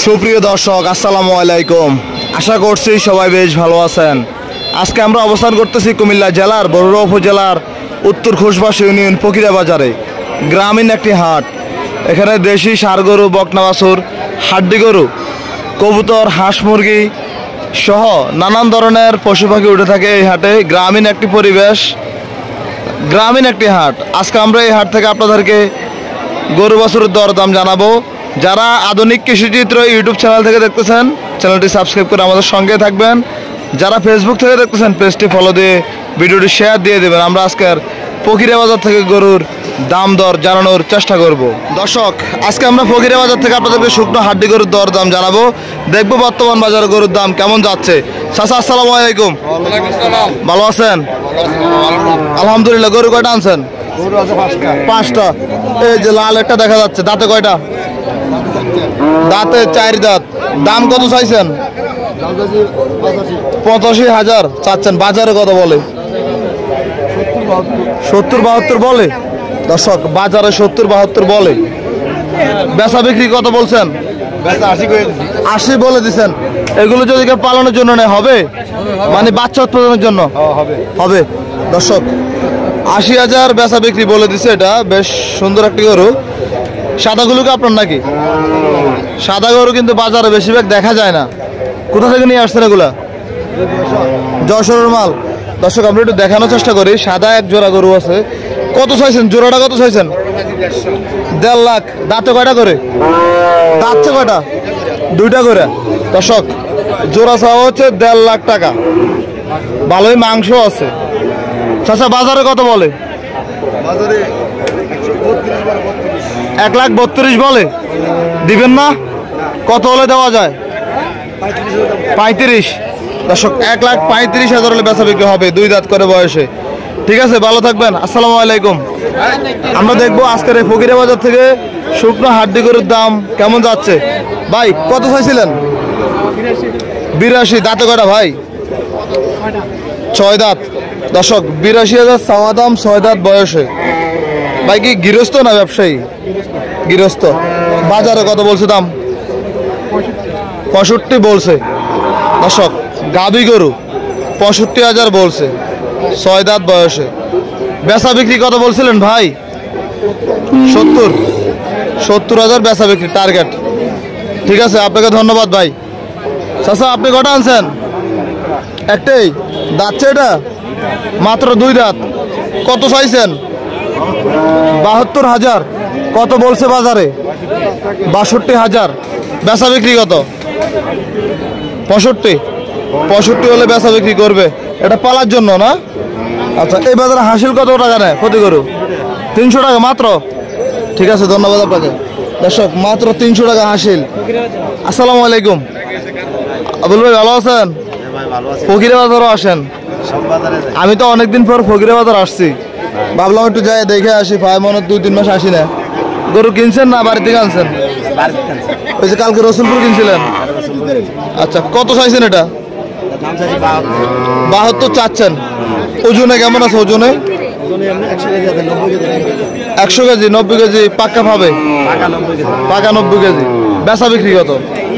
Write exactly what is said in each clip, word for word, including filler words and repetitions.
সুপ্রিয় দর্শক আসসালামু আলাইকুম, আশা করছি সবাই বেশ ভালো আছেন। আজকে আমরা অবস্থান করতেছি কুমিল্লা জেলার বরুড়া উপজেলার উত্তর খোসবাস ইউনিয়ন ফকিরা বাজারে। গ্রামীণ একটি হাট, এখানে দেশি ষাঁড় গরু, বকনা বাছুর, হাড্ডি গরু, কবুতর, হাঁস মুরগি সহ নানান ধরনের পশু পাখি উঠে থাকে এই হাটে। গ্রামীণ একটি পরিবেশ, গ্রামীণ একটি হাট। আজকে আমরা এই হাট থেকে আপনাদেরকে গরু বাছুরের দরদাম জানাবো। যারা আধুনিক কৃষিচিত্র ইউটিউব চ্যানেল থেকে দেখতেছেন, চ্যানেলটি সাবস্ক্রাইব করে আমাদের সঙ্গে থাকবেন। যারা ফেসবুক থেকে দেখতেছেন, পেজটি ফলো দিয়ে ভিডিওটি শেয়ার দিয়ে দেবেন। আমরা আজকের ফকিরা বাজার থেকে গরুর দাম দর জানানোর চেষ্টা করব। দর্শক, আজকে আমরা ফকিরা বাজার থেকে আপনাদেরকে শুকনো হাড্ডি গরুর দর দাম জানাবো। দেখবো বর্তমান বাজারে গরুর দাম কেমন যাচ্ছে। চাচা আসসালামু আলাইকুম, ভালো আছেন? আলহামদুলিল্লাহ। গরু কয়টা আনছেন? পাঁচটা। এই যে লাল একটা দেখা যাচ্ছে, দাঁতে কয়টা? দাঁতে চার দাঁত। দাম কত চাইছেন? পঁচাশি হাজার চাচ্ছেন। বাজারে কত বলে? সত্তর বাহাত্তর বলে। দর্শক, বাজারে সত্তর বাহাত্তর বলে। বেচা বিক্রি কত বলছেন? আশি বলে দিচ্ছেন। এগুলো যদি কেউ পালনের জন্য নেয় হবে, মানে বাচ্চা উৎপাদনের জন্য হবে। দর্শক, আশি হাজার বেচা বিক্রি বলে দিছে। এটা বেশ সুন্দর একটি গরু। সাদাগুলোকে আপনার নাকি? সাদা গরু কিন্তু বাজারে বেশিরভাগ দেখা যায় না। কোথা থেকে নিয়ে আসছেন এগুলা? যশোরের মাল। দর্শক, আমরা একটু দেখানোর চেষ্টা করি। সাদা এক জোড়া গরু আছে। কত চাইছেন জোড়াটা? কত চাইছেন? দেড় লাখ। দাঁতে কয়টা করে? দাঁতছে কয়টা? দুইটা করে। দর্শক, জোড়া চাওয়া হচ্ছে দেড় লাখ টাকা। ভালোই মাংস আছে। চাচা, বাজারে কত বলে? এক লাখ বত্রিশ বলে। দিবেন না? কত হলে দেওয়া যায়? পঁয়ত্রিশ। দর্শক, এক লাখ পঁয়ত্রিশ হাজার হলে বেচা বিক্রি হবে, দুই দাঁত করে বয়সে। ঠিক আছে, ভালো থাকবেন। আসসালামু আলাইকুম। আমরা দেখবো আজকের এই ফকিরা বাজার থেকে শুকনো হাড্ডি গরুর দাম কেমন যাচ্ছে। ভাই, কত চাইছিলেন? বিরাশি। দাঁতে কয়টা ভাই? ছয় দাঁত। দর্শক, বিরাশি হাজার চাওয়া দাম, ছয় দাঁত বয়সে। ভাই কি গৃহস্থ না ব্যবসায়ী? গৃহস্থ। বাজারে কত বলছে দাম? পঁয়ষট্টি বলছে। দর্শক, গাভী গরু পঁয়ষট্টি হাজার বলছে, ছয় দাঁত বয়সে। বেচা বিক্রি কত বলছিলেন ভাই? সত্তর। সত্তর হাজার বেচা বিক্রি টার্গেট। ঠিক আছে, আপনাকে ধন্যবাদ ভাই। চাচা, আপনি কটা আনছেন? একটাই। দাঁতছে এটা? মাত্র দুই দাঁত। কত চাইছেন? বাহাত্তর হাজার। কত বলছে বাজারে? বাষট্টি হাজার। বেচা বিক্রি কত? পঁয়ষট্টি। পঁয়ষট্টি হলে বেচা বিক্রি করবে। এটা পালার জন্য না? আচ্ছা, এই বাজারে হাসিল কত টাকা নেয় প্রতি গরু? তিনশো টাকা মাত্র। ঠিক আছে, ধন্যবাদ আপনাকে। দর্শক, মাত্র তিনশো টাকা হাসিল। আসসালামু আলাইকুম। আবুল ভাই, ভালো আছেন? ফকিরা বাজারও আসেন? আমি তো অনেকদিন পর ফকিরা বাজার আসছি, ভাবলাম একটু যাই দেখে আসি। ভাই মনে দুই তিন মাস আসি না। গরু কিনছেন না বাড়ি থেকে আনছেন? ওই যে কালকে রসুলপুর কিনছিলেন। আচ্ছা, কত চাইছেন এটা? বাহাত্তর চাচ্ছেন। ওজনে কেমন আছে? ওজনে একশো কেজি। নব্বই কেজি পাক্কা পাবে? পাকা নব্বই কেজি। বেচা বিক্রি কত?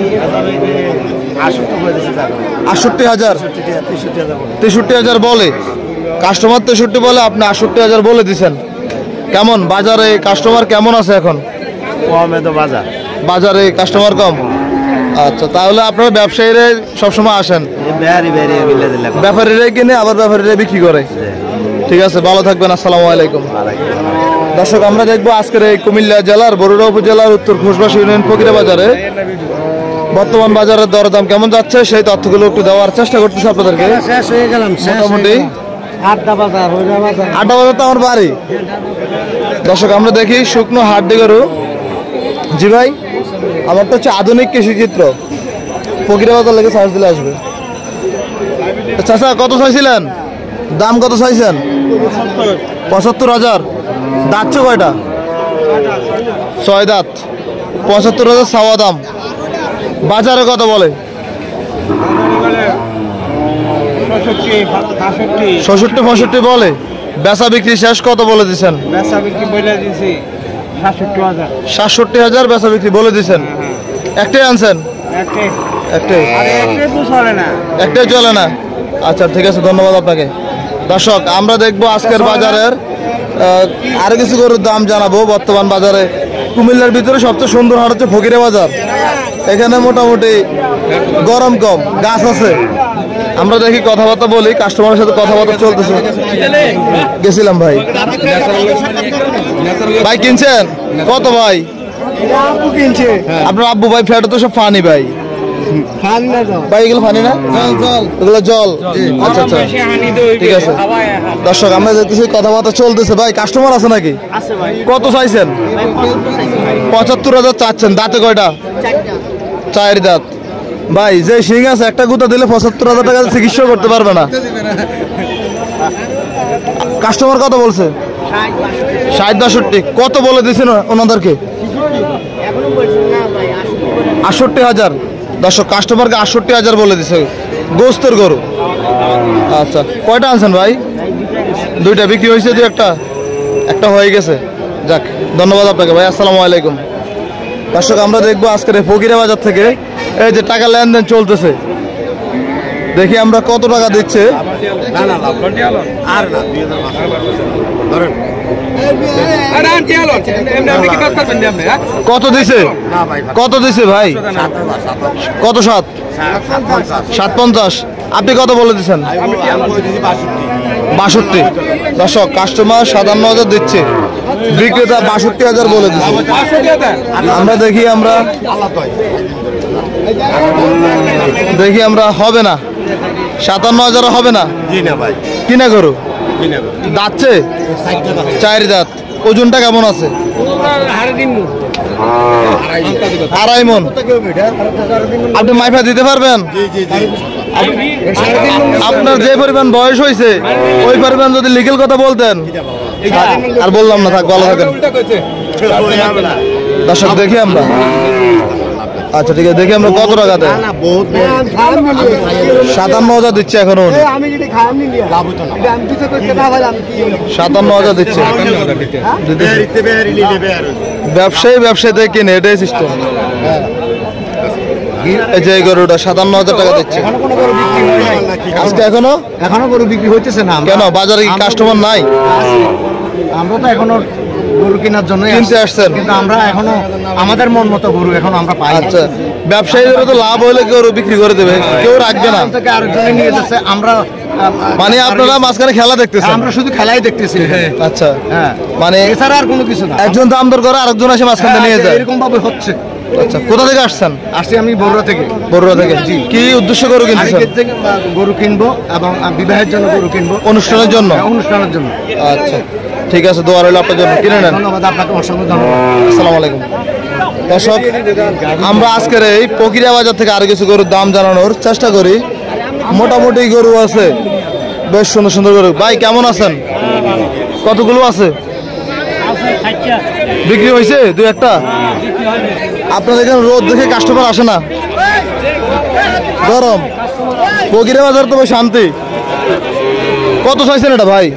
আটষট্টি হাজার। তেষট্টি হাজার বলে কাস্টমার। তেষট্টি বলে, আপনি আটষট্টি হাজার বলে দিচ্ছেন। কেমন বাজারে কাস্টমার কেমন আছে এখন? বাজার বাজারে কাস্টমার কম। আচ্ছা, তাহলে আপনারা ব্যবসায়ীরা সবসময় আসেন? ব্যাপারীরাই কিনে আবার ব্যাপারীরাই বিক্রি করে। ঠিক আছে, ভালো থাকবেন। আসসালামু আলাইকুম। দর্শক, আমরা দেখবো আজকের এই কুমিল্লা জেলার বরুড়া উপজেলার উত্তর খোসবাস ইউনিয়ন ফকিরা বাজারে বর্তমান বাজারের দরদাম কেমন যাচ্ছে সেই তথ্যগুলো একটু দেওয়ার চেষ্টা করতেছি আপনাদেরকে। মোটামুটি আড্ডা বাজার তো আমার বাড়ি। দর্শক, আমরা দেখি শুকনো হাড্ডি গরু। জি ভাই, আমার তো হচ্ছে আধুনিক কৃষিচিত্র, ফকিরা বাজার লেগে সার্চ দিলে আসবে। চাচা, কত চাইছিলেন? দাম কত চাইছেন? পঁচাত্তর হাজার। দাঁতছে কয়টা? ছয় দাঁত। পঁচাত্তর হাজার চাওয়া দাম। বাজারে কত বলে? ষষ্ঠি পঁয়ষট্টি বলে। বেচা বিক্রি শেষ কত বলে দিচ্ছেন? বেচা বিক্রি বলে দিছি সাতষট্টি হাজার। সাতষট্টি হাজার বেচা বিক্রি বলে দিচ্ছেন। একটাই আনছেন? একটাই একটাই চলে না। আচ্ছা ঠিক আছে, ধন্যবাদ আপনাকে। দর্শক আমরা দেখবো আজকের বাজারের আরো কিছু গরুর দাম জানাবো। বর্তমান বাজারে কুমিল্লার ভিতরে সবচেয়ে সুন্দর হাট হচ্ছে ফকিরা বাজার। এখানে মোটামুটি গরম কম, গাছ আছে। আমরা দেখি কথাবার্তা বলি, কাস্টমারের সাথে কথাবার্তা চলতেছে। গেছিলাম ভাই। ভাই কিনছেন কত ভাই? আপনার আব্বু ভাই ফ্যাট তো সব ফানি ভাই। ভাই এগুলো ফানি না, এগুলো জল। আচ্ছা আচ্ছা ঠিক আছে। দর্শক আমরা দেখতেছি কথাবার্তা চলতেছে। ভাই কাস্টমার আছে নাকি? কত চাইছেন? পঁচাত্তর হাজার চাচ্ছেন। দাঁতে কয়টা? চার দাঁত। ভাই যে সিং আছে একটা গুতা দিলে পঁচাত্তর হাজার টাকা চিকিৎসা করতে পারবে না। কাস্টমার কত বলছে? ষাট বাষট্টি। কত বলে দিয়েছেন ওনাদেরকে? আটষট্টি হাজার। দর্শক কাস্টমারকে আটষট্টি হাজার বলে দিছে। গোস্তের গরু। আচ্ছা কয়টা আনছেন ভাই? দুইটা বিক্রি হয়েছে, দুই একটা একটা হয়ে গেছে। যাক ধন্যবাদ আপনাকে ভাই। আসসালামু আলাইকুম। দর্শক আমরা দেখবো আজকের ফকিরা বাজার থেকে এই যে টাকা লেনদেন চলতেছে। দেখি আমরা কত টাকা দিচ্ছে। কত দিছে? কত দিছে ভাই? কত? সাত সাত পঞ্চাশ। আপনি কত বলে দিচ্ছেন? বাষট্টি। দর্শক কাস্টমার সাতান্ন হাজার দিচ্ছে, বিক্রেতা বাষট্টি হাজার বলে দিচ্ছে। আমরা দেখি আমরা দেখি আমরা হবে না, সাতান্ন হাজার হবে না। কিনা গরু দাঁতছে চার দাঁত। ওজনটা কেমন আছে? আড়াই মন। আপনি মাইফা দিতে পারবেন? আপনার যে পরিমাণ বয়স হয়েছে ওই পরিমাণ যদি লিগেল কথা বলতেন। আর বললাম না, থাক ভালো থাকেন। দর্শক দেখি আমরা। আচ্ছা ঠিক আছে, দেখি আমরা কত টাকা দেয়। সাতান্ন হাজার দিচ্ছে এখনো। সাতান্ন হাজার দিচ্ছে। ব্যবসায়ী ব্যবসায়ীতে কিনে, এটাই সিস্টেম। এই যে গরুটা সাতান্ন হাজার টাকা দিচ্ছে আজকে। এখনো এখনো গরু বিক্রি হইতেছে না। কেন? বাজারে কি কাস্টমার নাই? আমরা তো এখনো গরু কেনার জন্য কিনতে আসছেন, কিন্তু আমরা এখনো আমাদের মন মতো গরু এখন আমরা পাই। আচ্ছা ব্যবসায়ীদের তো লাভ হলে গরু বিক্রি করে দেবে, কেউ রাখবে না। আরেকজনে নিয়ে যাচ্ছে। আমরা মানে আপনারা মাঝখানে খেলা দেখতেছেন? আমরা শুধু খেলাই দেখতেছি। আচ্ছা হ্যাঁ, মানে এছাড়া আর কোনো কিছু না। একজন দাম দর করে আরেকজন এসে মাঝখানে নিয়ে যায়, এরকম ভাবে হচ্ছে। আচ্ছা কোথা থেকে আসছেন? আসছি আমি বড়ুয়া থেকে। বড়ুয়া থেকে। কি উদ্দেশ্য গরু কিনতেছেন? গরু কিনবো এবং বিবাহের জন্য গরু কিনবো। অনুষ্ঠানের জন্য? অনুষ্ঠানের জন্য। আচ্ছা ঠিক আছে, দোয়া রইল আপনার জন্য। কিনে নেন। ধন্যবাদ আপনাকে, অসংখ্য ধন্যবাদ। আসসালামু আলাইকুম। দর্শক আমরা আজকের এই ফকিরা বাজার থেকে আরো কিছু গরুর দাম জানানোর চেষ্টা করি। মোটামুটি গরু আছে, বেশ সুন্দর সুন্দর গরু। ভাই কেমন আছেন? কতগুলো আছে? বিক্রি হয়েছে দুই একটা? আপনাদের এখানে রোদ দেখে কাস্টমার আসে না? গরম। ফকিরা বাজার তো বেশ শান্তি। কত চাইছেন এটা ভাই?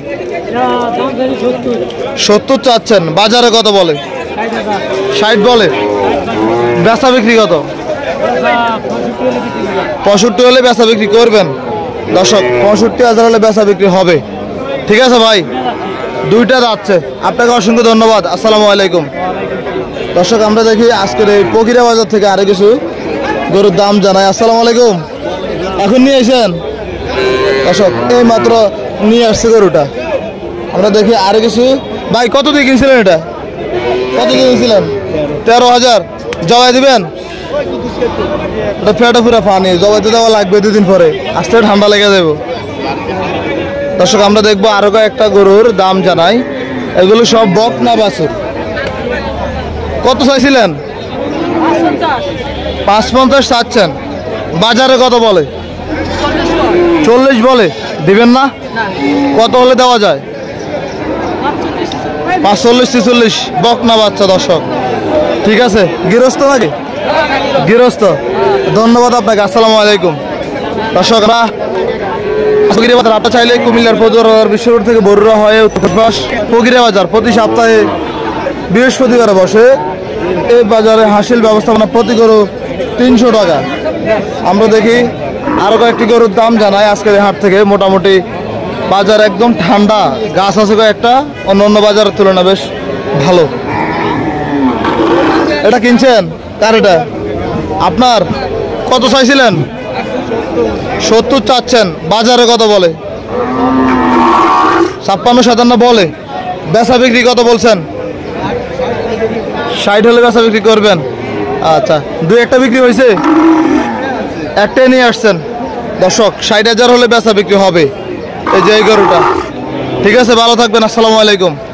সত্তর চাচ্ছেন। বাজারে কত বলে? ষাট বলে। বেচা বিক্রি কত? পঁয়ষট্টি হলে বেচা বিক্রি করবেন। দর্শক পঁয়ষট্টি হাজার হলে বেচা বিক্রি হবে। ঠিক আছে ভাই, দুইটা যাচ্ছে। আপনাকে অসংখ্য ধন্যবাদ। আসসালামু আলাইকুম। দর্শক আমরা দেখি আজকের এই ফকিরা বাজার থেকে আরো কিছু গরুর দাম জানাই। আসসালামু আলাইকুম। এখন নিয়ে এসেছেন? দর্শক এই মাত্র নিয়ে আসছে গরুটা। আমরা দেখি আরো কিছু। ভাই কত দিয়ে কিনছিলেন এটা? কত দিয়ে কিনছিলেন? তেরো হাজার। জবাই দিবেন? এটা ফেটা ফুরা পানি, জবাইতে দেওয়া লাগবে দুদিন পরে, আসতে ঠান্ডা লেগে যাবো। দর্শক আমরা দেখবো আরো কয়েকটা গরুর দাম জানাই। এগুলো সব বক না বাছুর? কত চাইছিলেন? পাঁচ পঞ্চাশ চাচ্ছেন। বাজারে কত বলে? চল্লিশ বলে। দিবেন না? কত হলে দেওয়া যায়? পাঁচচল্লিশ ছেচল্লিশ। বক না বাচ্চা। দর্শক ঠিক আছে, গৃহস্থ নাকি? গৃহস্থ। ধন্যবাদ আপনাকে। আসসালামু আলাইকুম। দর্শকরা ফকিরা বাজার আপনার চাইলে কুমিল্লার পৌরসভার বিশ্বরোড থেকে বড়ুয়া হয়ে উত্তরপ্রদেশ ফকিরা বাজার প্রতি সপ্তাহে বৃহস্পতিবার বসে। এই বাজারে হাসিল ব্যবস্থাপনা প্রতি গরু তিনশো টাকা। আমরা দেখি আরো কয়েকটি গরুর দাম জানাই আজকের এই হাট থেকে। মোটামুটি বাজার একদম ঠান্ডা, গাছ আছে কয়েকটা, অন্য অন্য বাজারের তুলনায় বেশ ভালো। এটা কিনছেন? কার এটা? আপনার? কত চাইছিলেন? সত্তর চাচ্ছেন, বাজারে কত বলে? ছাপ্পান্ন সাতান্ন বলে। বেচা বিক্রি কত বলছেন? ষাট হলে বেচা বিক্রি করবেন। আচ্ছা, দুই একটা বিক্রি হয়েছে, একটাই নিয়ে আসছেন। দর্শক, ষাট হাজার হলে বেচা বিক্রি হবে এই যে এই গরুটা। ঠিক আছে, ভালো থাকবেন, আসসালামু আলাইকুম।